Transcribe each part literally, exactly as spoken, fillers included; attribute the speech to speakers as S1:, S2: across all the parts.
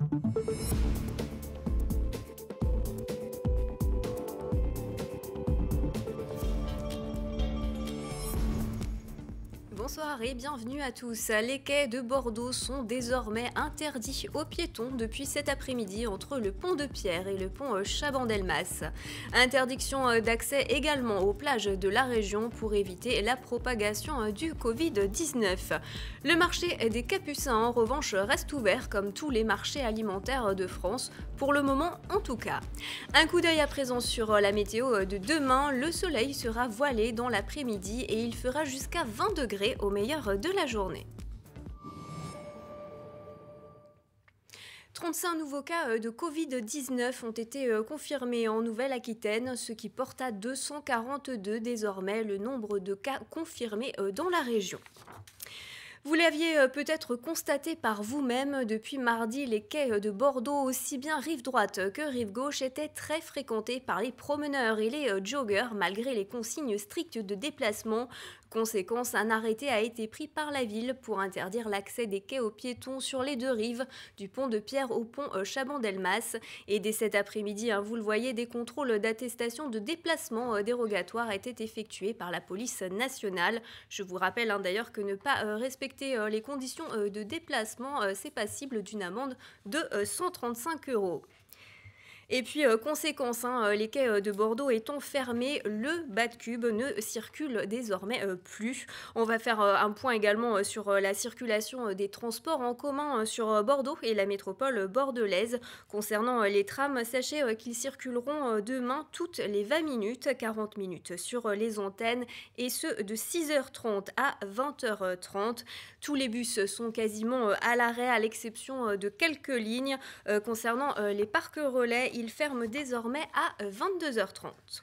S1: Bonsoir et bienvenue à tous. Les quais de Bordeaux sont désormais interdits aux piétons depuis cet après-midi entre le pont de Pierre et le pont Chaban-Delmas. Interdiction d'accès également aux plages de la région pour éviter la propagation du covid dix-neuf. Le marché des Capucins en revanche reste ouvert comme tous les marchés alimentaires de France, pour le moment en tout cas. Un coup d'œil à présent sur la météo de demain. Le soleil sera voilé dans l'après-midi et il fera jusqu'à vingt degrés au meilleur de la journée. trente-cinq nouveaux cas de covid dix-neuf ont été confirmés en Nouvelle-Aquitaine, ce qui porte à deux cent quarante-deux désormais le nombre de cas confirmés dans la région. Vous l'aviez peut-être constaté par vous-même, depuis mardi, les quais de Bordeaux, aussi bien rive droite que rive gauche, étaient très fréquentés par les promeneurs et les joggeurs, malgré les consignes strictes de déplacement. Conséquence, un arrêté a été pris par la ville pour interdire l'accès des quais aux piétons sur les deux rives, du pont de Pierre au pont Chaban-Delmas. Et dès cet après-midi, hein, vous le voyez, des contrôles d'attestation de déplacement dérogatoire étaient effectués par la police nationale. Je vous rappelle hein, d'ailleurs que ne pas euh, respecter euh, les conditions euh, de déplacement, euh, c'est passible d'une amende de euh, cent trente-cinq euros. Et puis, euh, conséquence, hein, les quais de Bordeaux étant fermés, le Bat-Cube ne circule désormais euh, plus. On va faire euh, un point également euh, sur euh, la circulation euh, des transports en commun euh, sur euh, Bordeaux et la métropole bordelaise. Concernant euh, les trams, sachez euh, qu'ils circuleront euh, demain toutes les vingt minutes, quarante minutes sur euh, les antennes, et ce de six heures trente à vingt heures trente. Tous les bus sont quasiment euh, à l'arrêt, à l'exception euh, de quelques lignes. Euh, concernant euh, les parcs relais, il ferme désormais à vingt-deux heures trente.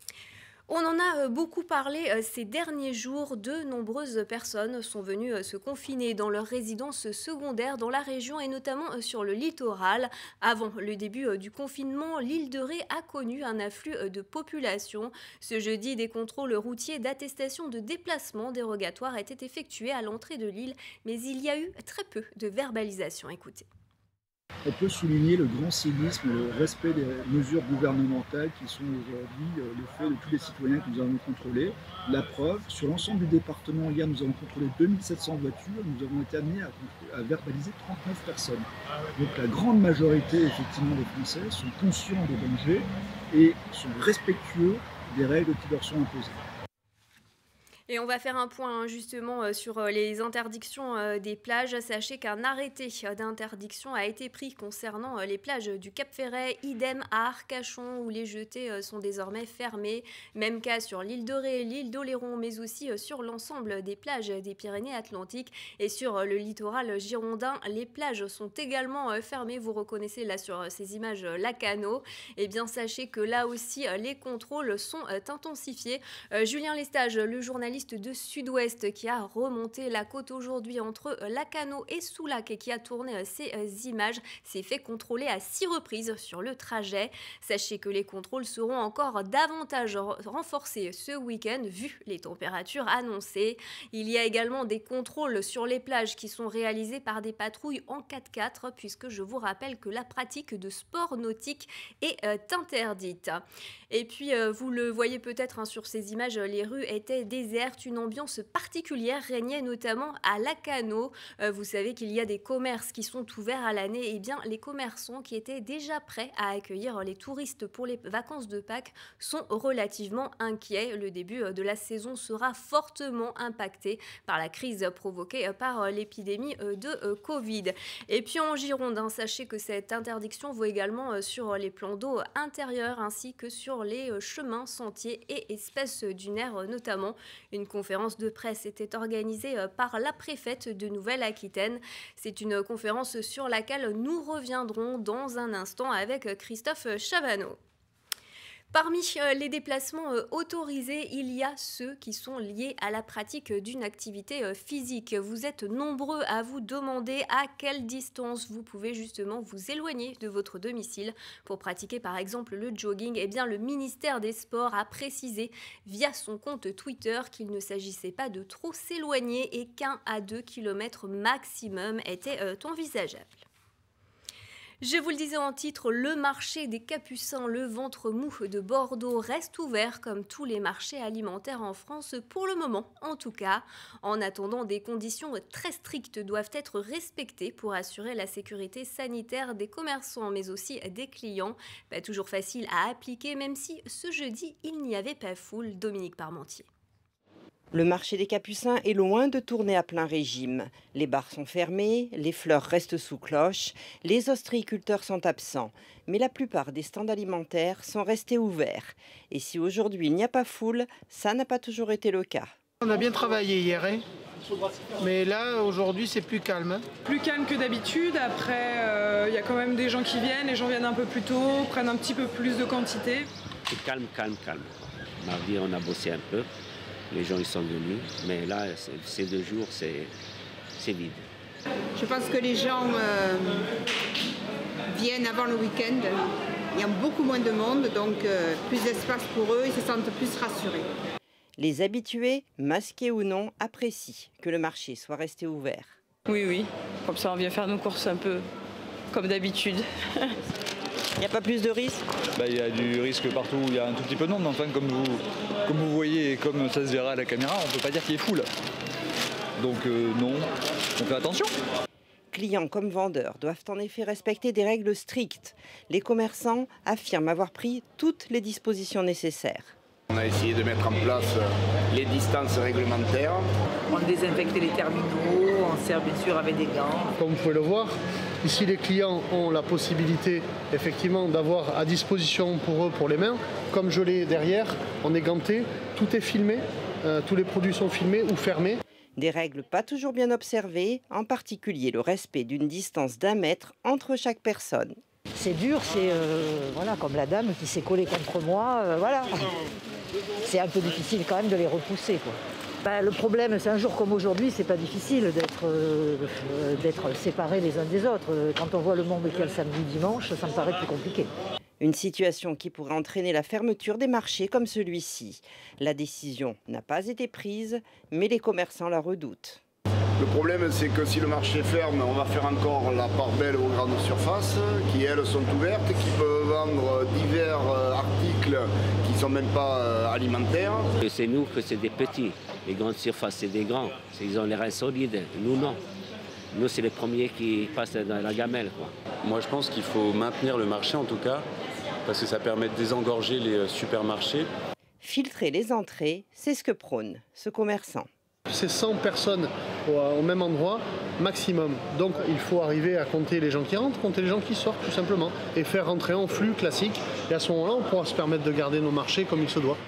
S1: On en a beaucoup parlé ces derniers jours. De nombreuses personnes sont venues se confiner dans leurs résidences secondaires dans la région et notamment sur le littoral. Avant le début du confinement, l'île de Ré a connu un afflux de population. Ce jeudi, des contrôles routiers d'attestation de déplacement dérogatoire étaient effectués à l'entrée de l'île, mais il y a eu très peu de verbalisation. Écoutez.
S2: On peut souligner le grand civisme, le respect des mesures gouvernementales qui sont aujourd'hui le fait de tous les citoyens que nous avons contrôlés. La preuve, sur l'ensemble du département, hier nous avons contrôlé deux mille sept cents voitures, nous avons été amenés à, à verbaliser trente-neuf personnes. Donc la grande majorité effectivement des Français sont conscients des dangers et sont respectueux des règles qui leur sont imposées.
S1: Et on va faire un point justement sur les interdictions des plages. Sachez qu'un arrêté d'interdiction a été pris concernant les plages du Cap-Ferret, idem à Arcachon où les jetées sont désormais fermées. Même cas sur l'île de Ré, l'île d'Oléron, mais aussi sur l'ensemble des plages des Pyrénées-Atlantiques. Et sur le littoral girondin, les plages sont également fermées. Vous reconnaissez là sur ces images Lacanau. Et bien sachez que là aussi les contrôles sont intensifiés. Julien Lestage, le journaliste de Sud-Ouest qui a remonté la côte aujourd'hui entre Lacanau et Soulac et qui a tourné ces images, s'est fait contrôler à six reprises sur le trajet. Sachez que les contrôles seront encore davantage renforcés ce week-end vu les températures annoncées. Il y a également des contrôles sur les plages qui sont réalisés par des patrouilles en quatre-quatre puisque je vous rappelle que la pratique de sport nautique est euh, interdite. Et puis euh, vous le voyez peut-être hein, sur ces images, les rues étaient désertes. Une ambiance particulière régnait notamment à Lacanau. Euh, vous savez qu'il y a des commerces qui sont ouverts à l'année. Et bien, les commerçants qui étaient déjà prêts à accueillir les touristes pour les vacances de Pâques sont relativement inquiets. Le début de la saison sera fortement impacté par la crise provoquée par l'épidémie de Covid. Et puis en Gironde, hein, sachez que cette interdiction vaut également sur les plans d'eau intérieurs ainsi que sur les chemins, sentiers et espèces dunaires notamment. Une conférence de presse était organisée par la préfète de Nouvelle-Aquitaine. C'est une conférence sur laquelle nous reviendrons dans un instant avec Christophe Chavanneau. Parmi les déplacements autorisés, il y a ceux qui sont liés à la pratique d'une activité physique. Vous êtes nombreux à vous demander à quelle distance vous pouvez justement vous éloigner de votre domicile pour pratiquer par exemple le jogging. Eh bien, le ministère des Sports a précisé via son compte Twitter qu'il ne s'agissait pas de trop s'éloigner et qu'un à deux kilomètres maximum était envisageable. Je vous le disais en titre, le marché des Capucins, le ventre mou de Bordeaux, reste ouvert comme tous les marchés alimentaires en France pour le moment. En tout cas, en attendant, des conditions très strictes doivent être respectées pour assurer la sécurité sanitaire des commerçants mais aussi des clients. Pas toujours facile à appliquer même si ce jeudi il n'y avait pas foule. Dominique Parmentier.
S3: Le marché des Capucins est loin de tourner à plein régime. Les bars sont fermés, les fleurs restent sous cloche, les ostréiculteurs sont absents. Mais la plupart des stands alimentaires sont restés ouverts. Et si aujourd'hui il n'y a pas foule, ça n'a pas toujours été le cas.
S4: On a bien travaillé hier, hein, mais là aujourd'hui c'est plus calme. Hein.
S5: Plus calme que d'habitude. Après, il euh, y a quand même des gens qui viennent, les gens viennent un peu plus tôt, prennent un petit peu plus de quantité.
S6: C'est calme, calme, calme. Mardi, on a bossé un peu. Les gens ils sont venus, mais là, ces deux jours, c'est vide.
S7: Je pense que les gens euh, viennent avant le week-end. Il y a beaucoup moins de monde, donc euh, plus d'espace pour eux, ils se sentent plus rassurés.
S3: Les habitués, masqués ou non, apprécient que le marché soit resté ouvert.
S8: Oui, oui, comme ça on vient faire nos courses un peu comme d'habitude.
S3: Il n'y a pas plus de risques?
S9: Bah, il y a du risque partout où il y a un tout petit peu de monde. Enfin, comme vous, comme vous voyez et comme ça se verra à la caméra, on ne peut pas dire qu'il est foule. Donc euh, non, on fait attention.
S3: Clients comme vendeurs doivent en effet respecter des règles strictes. Les commerçants affirment avoir pris toutes les dispositions nécessaires.
S10: On a essayé de mettre en place les distances réglementaires.
S11: On désinfecte les terminaux, on sert bien sûr avec des gants.
S4: Comme vous pouvez le voir, ici les clients ont la possibilité effectivement d'avoir à disposition pour eux, pour les mains, comme je l'ai derrière, on est ganté, tout est filmé, euh, tous les produits sont filmés ou fermés.
S3: Des règles pas toujours bien observées, en particulier le respect d'une distance d'un mètre entre chaque personne.
S12: C'est dur, c'est euh, voilà, comme la dame qui s'est collée contre moi, euh, voilà. C'est un peu difficile quand même de les repousser, quoi. Bah, le problème, c'est un jour comme aujourd'hui, c'est pas difficile d'être euh, d'être séparés les uns des autres. Quand on voit le monde qu'il y a le samedi, dimanche, ça me paraît plus compliqué.
S3: Une situation qui pourrait entraîner la fermeture des marchés comme celui-ci. La décision n'a pas été prise, mais les commerçants la redoutent.
S10: Le problème, c'est que si le marché ferme, on va faire encore la part belle aux grandes surfaces, qui elles sont ouvertes, qui peuvent vendre divers articles qui ne sont même pas alimentaires.
S6: C'est nous que c'est des petits. Les grandes surfaces, c'est des grands. Ils ont les reins solides. Nous, non. Nous, c'est les premiers qui passent dans la gamelle, quoi.
S13: Moi, je pense qu'il faut maintenir le marché, en tout cas, parce que ça permet de désengorger les supermarchés.
S3: Filtrer les entrées, c'est ce que prône ce commerçant.
S4: C'est cent personnes au même endroit maximum. Donc il faut arriver à compter les gens qui rentrent, compter les gens qui sortent tout simplement et faire rentrer en flux classique. Et à ce moment-là, on pourra se permettre de garder nos marchés comme il se doit.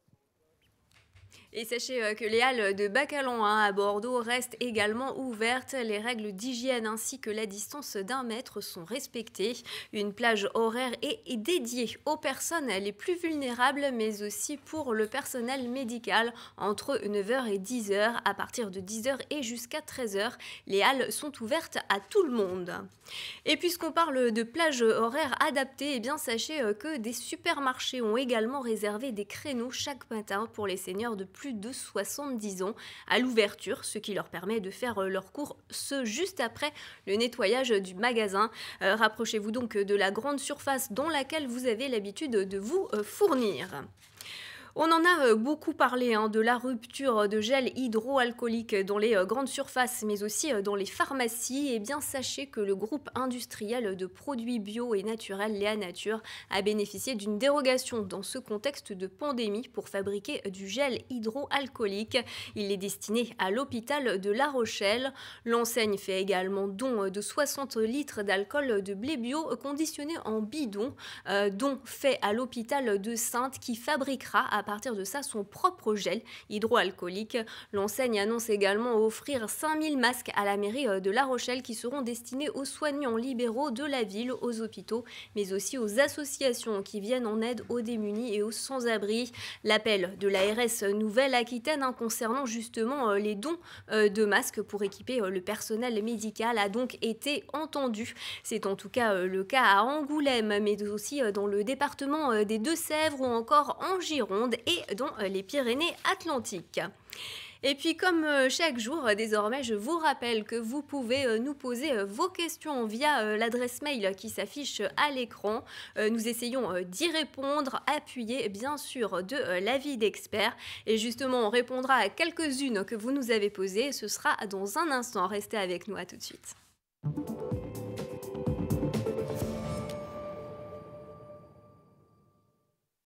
S1: Et sachez que les halles de Bacalan hein, à Bordeaux restent également ouvertes. Les règles d'hygiène ainsi que la distance d'un mètre sont respectées. Une plage horaire est dédiée aux personnes les plus vulnérables, mais aussi pour le personnel médical entre neuf heures et dix heures. À partir de dix heures et jusqu'à treize heures, les halles sont ouvertes à tout le monde. Et puisqu'on parle de plage horaire adaptée, eh bien sachez que des supermarchés ont également réservé des créneaux chaque matin pour les seniors de plus de soixante-dix ans à l'ouverture, ce qui leur permet de faire leur course juste après le nettoyage du magasin. Euh, rapprochez-vous donc de la grande surface dans laquelle vous avez l'habitude de vous fournir. On en a beaucoup parlé hein, de la rupture de gel hydroalcoolique dans les grandes surfaces, mais aussi dans les pharmacies. Et bien, sachez que le groupe industriel de produits bio et naturels Léa Nature a bénéficié d'une dérogation dans ce contexte de pandémie pour fabriquer du gel hydroalcoolique. Il est destiné à l'hôpital de La Rochelle. L'enseigne fait également don de soixante litres d'alcool de blé bio conditionné en bidon, euh, don fait à l'hôpital de Saintes qui fabriquera à partir de ça son propre gel hydroalcoolique. L'enseigne annonce également offrir cinq mille masques à la mairie de La Rochelle qui seront destinés aux soignants libéraux de la ville, aux hôpitaux, mais aussi aux associations qui viennent en aide aux démunis et aux sans-abri. L'appel de l'A R S Nouvelle-Aquitaine hein, concernant justement euh, les dons euh, de masques pour équiper euh, le personnel médical a donc été entendu. C'est en tout cas euh, le cas à Angoulême, mais aussi euh, dans le département euh, des Deux-Sèvres ou encore en Gironde et dans les Pyrénées-Atlantiques. Et puis comme chaque jour, désormais, je vous rappelle que vous pouvez nous poser vos questions via l'adresse mail qui s'affiche à l'écran. Nous essayons d'y répondre, appuyé bien sûr de l'avis d'experts. Et justement, on répondra à quelques-unes que vous nous avez posées. Ce sera dans un instant. Restez avec nous, à tout de suite.